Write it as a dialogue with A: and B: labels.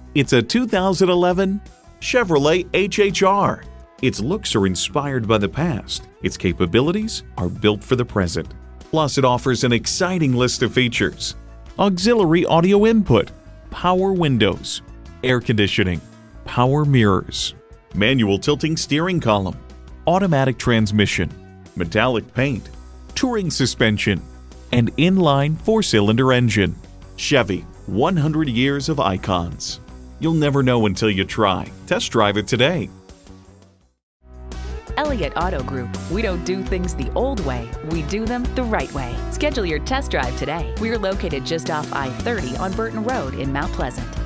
A: It's a 2011 Chevrolet HHR. Its looks are inspired by the past. Its capabilities are built for the present. Plus, it offers an exciting list of features: auxiliary audio input, power windows, air conditioning, power mirrors, manual tilting steering column, automatic transmission, metallic paint, touring suspension, and inline 4-cylinder engine. Chevy, 100 years of icons. You'll never know until you try. Test drive it today.
B: Elliott Auto Group. We don't do things the old way, we do them the right way. Schedule your test drive today. We're located just off I-30 on Burton Road in Mount Pleasant.